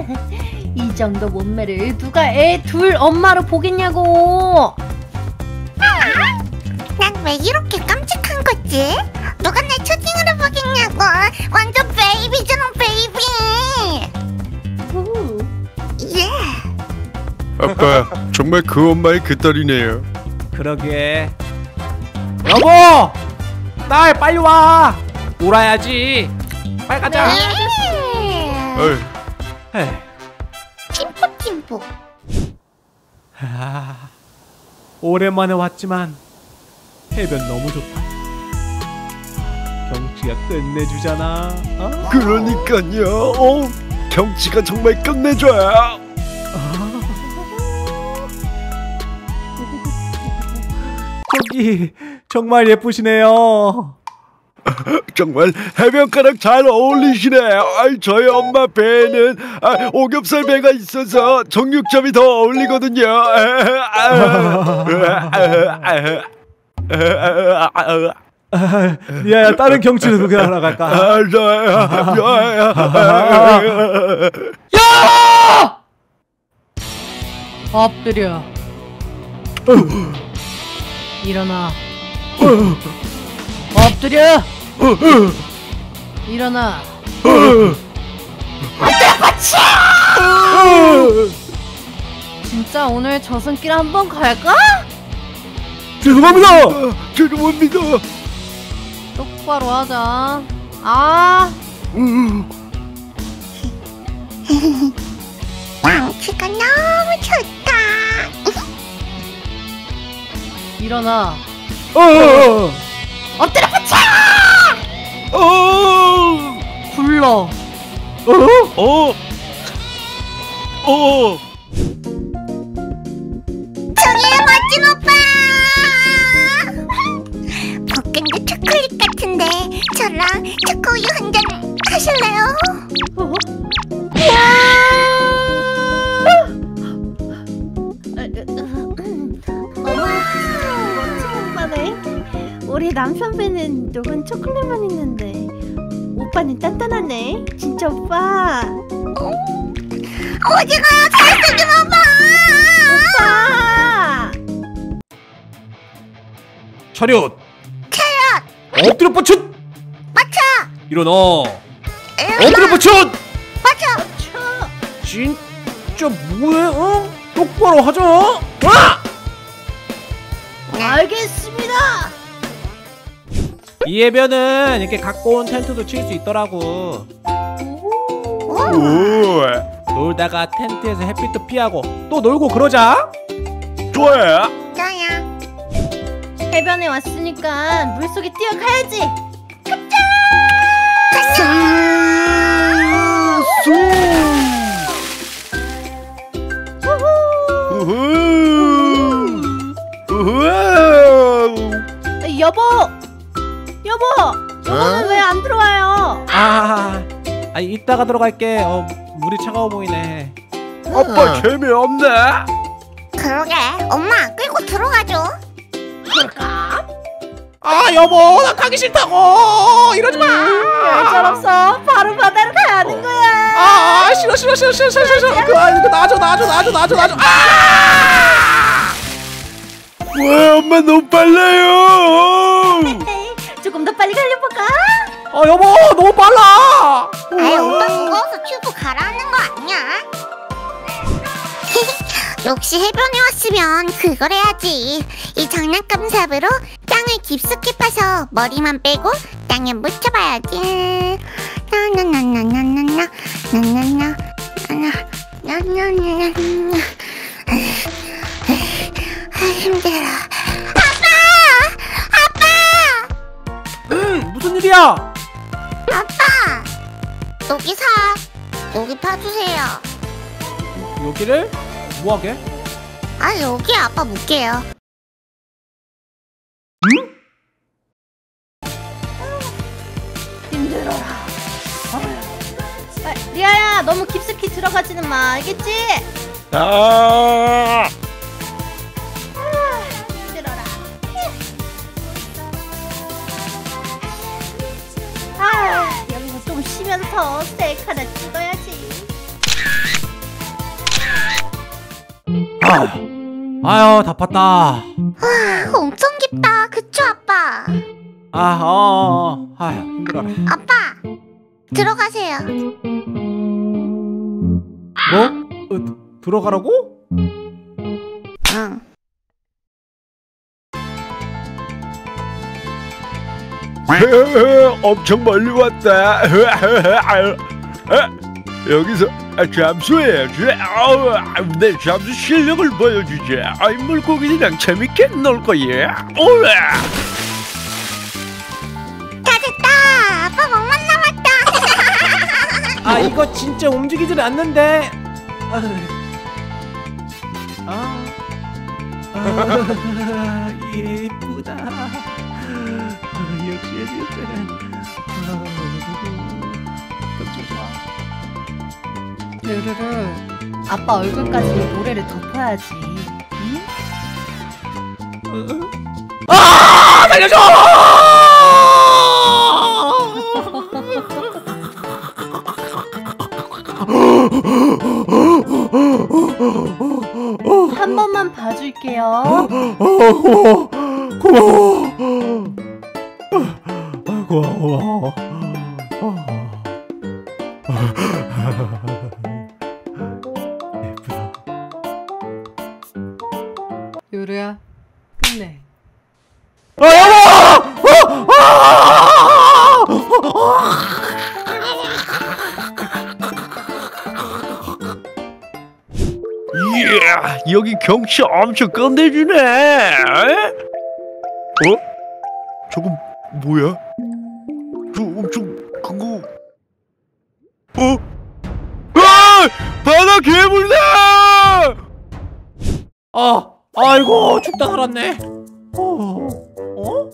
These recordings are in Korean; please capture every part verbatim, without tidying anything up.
이 정도 몸매를 누가 애 둘 엄마로 보겠냐고. 난 왜 이렇게 깜찍한 거지? 누가 내 초딩으로 보겠냐고. 완전 베이비잖아, 베이비. 예. 아빠, 정말 그 엄마의 그 딸이네요. 그러게. 여보! 딸 빨리 와! 놀아야지. 빨리 가자. 어이. 에이. 팀포팀포. 아, 오랜만에 왔지만 해변 너무 좋다. 경치가 끝내주잖아. 어? 그러니까요. 어, 경치가 정말 끝내줘요. 저기 정말 예쁘시네요. 정말 해변가랑 잘 어울리시네요. 아이, 저희 엄마 배에는 아, 오겹살 배가 있어서 정육점이 더 어울리거든요. 리아야, 다른 경치를 구경하러 갈까? 야! 엎드려. 일어나. 엎드려. 일어나. 진짜 오늘 저승길 한번 갈까? 죄송합니다. 죄송합니다. 똑바로 하자. 아. 경치가 너무 좋다. 일어나. 어! 엎드려 받쳐. 어! 굴러. 어? 어? 어? 저기요, 멋진 오빠. 벗긴데 초콜릿 같은데 저랑 초코우유 한 잔 하실래요? 어? 어머, 멋진 오빠네. 우리 남편 배는 녹은 초콜릿만 있는데 오빠는 단단하네. 진짜 오빠. 오징어요, 잘생긴 오빠. 오빠. 차렷! 차렷. 엎드려 뻗쳐! 맞춰. 일어나! 일어나. 엎드려 뻗쳐! 맞춰. 진짜 뭐해? 어? 똑바로 하자! 와! 알겠습니다. 이 해변은 이렇게 갖고 온 텐트도 칠 수 있더라고. 오, 놀다가 텐트에서 햇빛도 피하고 또 놀고 그러자. 좋아요. 너야. 해변에 왔으니까 물속에 뛰어가야지. 여보, 여보, 여보는 왜 안 들어와요? 아, 아 이따가 들어갈게. 어, 물이 차가워 보이네. 아빠 재미없네. 그러게, 엄마 끌고 들어가줘. 그럴까? 아 여보, 나 가기 싫다고. 이러지 마. 별절없어. 바로 바다로 가야 하는 거야. 아, 싫어 싫어 싫어 싫어 싫어 싫어. 그, 아, 그 놔줘 놔줘 놔줘 놔줘 놔줘. 아! 와, 엄마 너무 빨라요. 조금 더 빨리 가려볼까? 아 여보, 너무 빨라. 아이, 오빠 무거워서 튜브 가라앉는 거 아니야? 역시 해변에 왔으면 그걸 해야지. 이 장난감 삽으로 땅을 깊숙이 파서 머리만 빼고 땅에 묻혀봐야지. 나나나나나나나 나나나 나나나나나. 힘들어. 아빠! 아빠! 응, 무슨 일이야? 아빠! 여기 사. 여기 파주세요. 여기를 뭐하게? 아, 여기 아빠 묵게요. 응? 힘들어라. 아, 리아야, 너무 깊숙이 들어가지는 마. 알겠지? 아, 힘들어라. 아, 여기서 좀 쉬면서 셀카 하나 찍어야지. 아, 아유 다 팠다. 와, 엄청 깊다. 그쵸, 아빠? 아, 어, 어, 어. 아유 힘들어라. 아빠, 들어가세요. 뭐? 어, 들어가라고? 응. 엄청 멀리 왔다. 여기서 잠수해야지. 내 잠수 실력을 보여주지. 아이 물고기들이랑 재밌게 놀 거야. 오라. 다 됐다. 아빠 목만 남았다. 아 이거 진짜 움직이질 않는데. 아, 아, 아 예쁘다. 아, 역시 예쁘다. 르르르 아빠 얼굴까지 모래를 덮어야지. 응? 아 살려줘! 한 번만 봐줄게요. 고마워 고마워 고마워. 예쁘다. 요루야 끝내. 아 여보! 이야, 여기 경치 엄청 끝내주네. 에? 어? 저건 뭐야? 저 엄청 큰 거. 어? 아! 바다 괴물이다! 아 아이고 죽다 살았네. 어? 어?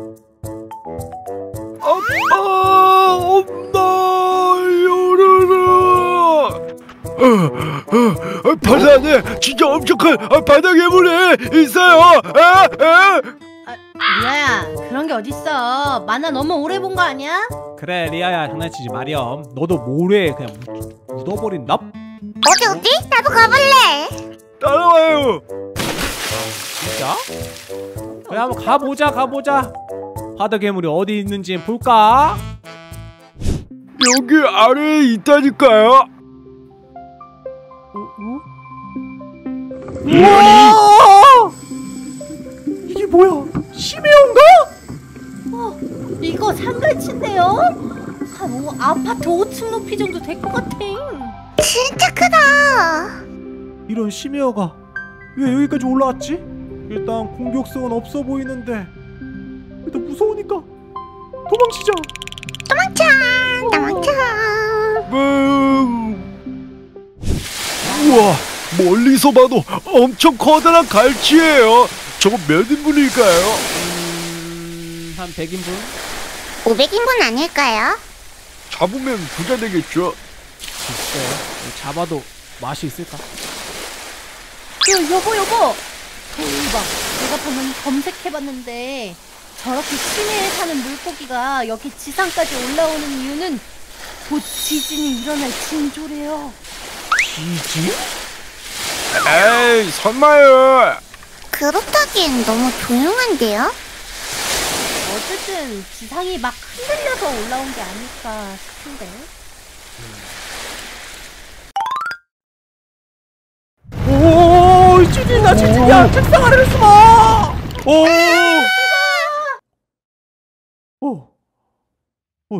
아빠, 엄마, 요루루. 어, 어, 어, 바다 안에 진짜 엄청 큰 아, 바다 괴물이 있어요. 아, 아. 아, 리아야 그런 게 어딨어. 만화 너무 오래 본 거 아니야? 그래 리아야 장난치지 마렴. 너도 모래에 그냥 묻, 묻어버린다? 어디 어디? 나도 가볼래. 따라와요. 진짜? 그래 한번 가보자 가보자. 바다 괴물이 어디 있는지 볼까? 여기 아래에 있다니까요. 어? 어? 우와! 이게 뭐야? 심해온가? 어, 이거 상갈치인데요? 한 오, 아파트 오 층 높이 정도 될 것 같아. 진짜 크다. 이런 심해어가 왜 여기까지 올라왔지? 일단 공격성은 없어 보이는데 일단 무서우니까 도망치자. 도망쳐, 도망쳐. 음. 우와, 멀리서 봐도 엄청 커다란 갈치예요. 저거 몇 인분일까요? 음... 한 백 인분? 오백 인분 아닐까요? 잡으면 부자 되겠죠. 글쎄 잡아도 맛이 있을까? 여, 여보 여보 대박. 내가 방금 검색해봤는데 저렇게 심해에 사는 물고기가 여기 지상까지 올라오는 이유는 곧 지진이 일어날 징조래요. 지진? 에이, 설마요. 그렇다기엔 너무 조용한데요? 어쨌든 지상이 막 흔들려서 올라온 게 아닐까 싶은데. 오, 지진이다 지진이야. 책상 아래를 숨어. 오. 오. 오.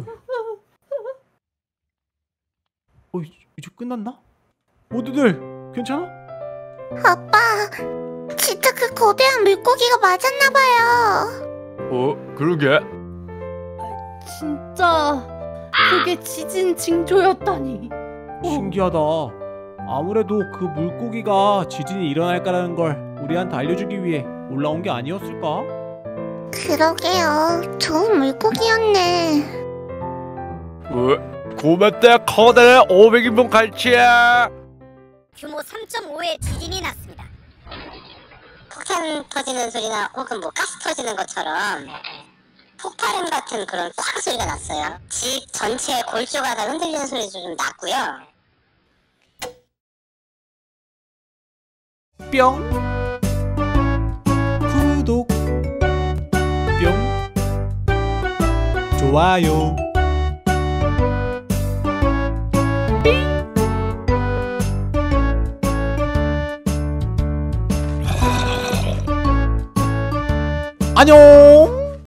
어, 이제 끝났나? 모두들 괜찮아? 아빠, 진짜 그 거대한 물고기가 맞았나봐요. 어, 그러게. 진짜 그게 지진 징조였다니. 신기하다. 아무래도 그 물고기가 지진이 일어날 거라는 걸 우리한테 알려주기 위해 올라온 게 아니었을까? 그러게요. 좋은 물고기였네. 어, 고맙다, 커다란 오백 인분 갈치야. 규모 삼 점 오의 지진이 났습니다. 폭탄 터지는 소리나 혹은 뭐 가스 터지는 것처럼 폭발음 같은 그런 꽉 소리가 났어요. 집 전체의 골조가 다 흔들리는 소리도 좀 났고요. 뿅. 구독. 뿅. 좋아요. 안녕.